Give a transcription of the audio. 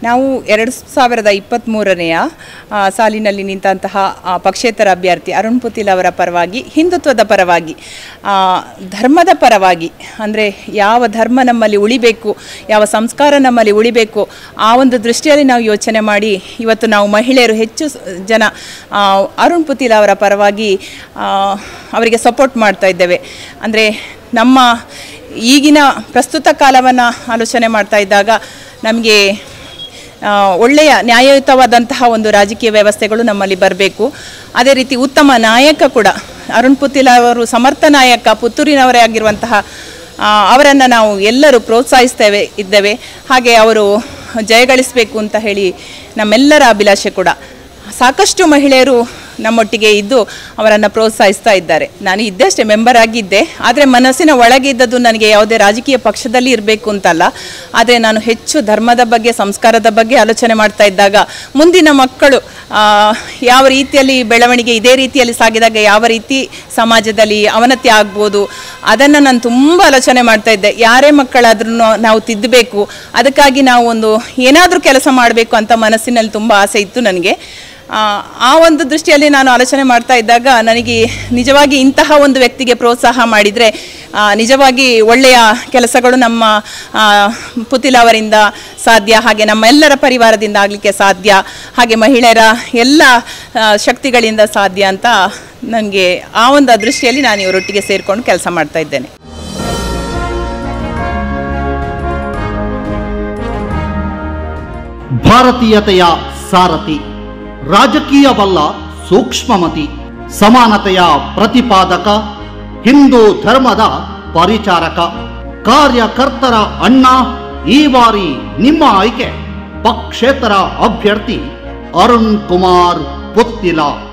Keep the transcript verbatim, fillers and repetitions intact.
ನಾವು ಎರಡು ಸಾವಿರದ ಇಪ್ಪತ್ತ್ಮೂರನೆಯ ಸಾಲಿನಲ್ಲಿ ನಿಂತಹ ಪಕ್ಷೇತರ ಅಭ್ಯರ್ಥಿ ಅರುಣ್ ಪುಥಿಲ ಅವರ ಪರವಾಗಿ, ಹಿಂದುತ್ವದ ಪರವಾಗಿ, ಧರ್ಮದ ಪರವಾಗಿ, ಅಂದರೆ ಯಾವ ಧರ್ಮ ನಮ್ಮಲ್ಲಿ ಉಳಿಬೇಕು, ಯಾವ ಸಂಸ್ಕಾರ ನಮ್ಮಲ್ಲಿ ಉಳಿಬೇಕು, ಆ ಒಂದು ದೃಷ್ಟಿಯಲ್ಲಿ ನಾವು ಯೋಚನೆ ಮಾಡಿ ಇವತ್ತು ನಾವು ಮಹಿಳೆಯರು ಹೆಚ್ಚು ಜನ ಅರುಣ್ ಪುಥಿಲ ಅವರ ಪರವಾಗಿ ಅವರಿಗೆ ಸಪೋರ್ಟ್ ಮಾಡ್ತಾ ಇದ್ದೇವೆ. ಅಂದರೆ ನಮ್ಮ ಈಗಿನ ಪ್ರಸ್ತುತ ಕಾಲವನ್ನು ಆಲೋಚನೆ ಮಾಡ್ತಾ ಇದ್ದಾಗ ನಮಗೆ ಒಳ್ಳೆಯ ನ್ಯಾಯಯುತವಾದಂತಹ ಒಂದು ರಾಜಕೀಯ ವ್ಯವಸ್ಥೆಗಳು ನಮ್ಮಲ್ಲಿ ಬರಬೇಕು. ಅದೇ ರೀತಿ ಉತ್ತಮ ನಾಯಕ ಕೂಡ ಅರುಣ್ ಪುಥಿಲ ಅವರು ಸಮರ್ಥ ನಾಯಕ, ಪುತ್ತೂರಿನವರೇ ಆಗಿರುವಂತಹ ಅವರನ್ನು ನಾವು ಎಲ್ಲರೂ ಪ್ರೋತ್ಸಾಹಿಸ್ತೇವೆ ಇದ್ದೇವೆ. ಹಾಗೆ ಅವರು ಜಯಗಳಿಸಬೇಕು ಅಂತ ಹೇಳಿ ನಮ್ಮೆಲ್ಲರ ಅಭಿಲಾಷೆ ಕೂಡ. ಸಾಕಷ್ಟು ಮಹಿಳೆಯರು ನಮ್ಮೊಟ್ಟಿಗೆ ಇದ್ದು ಅವರನ್ನು ಪ್ರೋತ್ಸಾಹಿಸ್ತಾ ಇದ್ದಾರೆ. ನಾನು ಇದ್ದಷ್ಟೇ ಮೆಂಬರ್ ಆಗಿದ್ದೆ, ಆದರೆ ಮನಸ್ಸಿನ ಒಳಗೆ ಇದ್ದದ್ದು ನನಗೆ ಯಾವುದೇ ರಾಜಕೀಯ ಪಕ್ಷದಲ್ಲಿ ಇರಬೇಕು ಅಂತಲ್ಲ, ಆದರೆ ನಾನು ಹೆಚ್ಚು ಧರ್ಮದ ಬಗ್ಗೆ, ಸಂಸ್ಕಾರದ ಬಗ್ಗೆ ಆಲೋಚನೆ ಮಾಡ್ತಾ ಇದ್ದಾಗ ಮುಂದಿನ ಮಕ್ಕಳು ಯಾವ ರೀತಿಯಲ್ಲಿ ಬೆಳವಣಿಗೆ ಇದೇ ರೀತಿಯಲ್ಲಿ ಸಾಗಿದಾಗ ಯಾವ ರೀತಿ ಸಮಾಜದಲ್ಲಿ ಅವನತಿ ಆಗ್ಬೋದು, ಅದನ್ನು ನಾನು ತುಂಬ ಆಲೋಚನೆ ಮಾಡ್ತಾ ಇದ್ದೆ. ಯಾರೇ ಮಕ್ಕಳಾದ್ರೂ ನಾವು ತಿದ್ದಬೇಕು, ಅದಕ್ಕಾಗಿ ನಾವು ಒಂದು ಏನಾದರೂ ಕೆಲಸ ಮಾಡಬೇಕು ಅಂತ ಮನಸ್ಸಿನಲ್ಲಿ ತುಂಬ ಆಸೆ ಇತ್ತು ನನಗೆ. ಆ ಒಂದು ದೃಷ್ಟಿಯಲ್ಲಿ ನಾನು ಆಲೋಚನೆ ಮಾಡ್ತಾ ಇದ್ದಾಗ ನನಗೆ ನಿಜವಾಗಿ ಇಂತಹ ಒಂದು ವ್ಯಕ್ತಿಗೆ ಪ್ರೋತ್ಸಾಹ ಮಾಡಿದರೆ ನಿಜವಾಗಿ ಒಳ್ಳೆಯ ಕೆಲಸಗಳು ನಮ್ಮ ಪುಥಿಲ ಅವರಿಂದ ಸಾಧ್ಯ, ಹಾಗೆ ನಮ್ಮ ಎಲ್ಲರ ಪರಿವಾರದಿಂದ ಆಗಲಿಕ್ಕೆ ಸಾಧ್ಯ, ಹಾಗೆ ಮಹಿಳೆಯರ ಎಲ್ಲ ಶಕ್ತಿಗಳಿಂದ ಸಾಧ್ಯ ಅಂತ ನನಗೆ ಆ ಒಂದು ದೃಷ್ಟಿಯಲ್ಲಿ ನಾನು ಇವರೊಟ್ಟಿಗೆ ಸೇರಿಕೊಂಡು ಕೆಲಸ ಮಾಡ್ತಾ ಇದ್ದೇನೆ. ಭಾರತೀಯತೆಯ ಸಾರಥಿ, ರಾಜಕೀಯವಲ್ಲ ಸೂಕ್ಷ್ಮಮತಿ, ಸಮಾನತೆಯ ಪ್ರತಿಪಾದಕ, ಹಿಂದೂ ಧರ್ಮದ ಪರಿಚಾರಕ, ಕಾರ್ಯಕರ್ತರ ಅಣ್ಣ. ಈ ಬಾರಿ ನಿಮ್ಮ ಆಯ್ಕೆ ಪಕ್ಷೇತರ ಅಭ್ಯರ್ಥಿ ಅರುಣ್ ಕುಮಾರ್ ಪುಥಿಲ.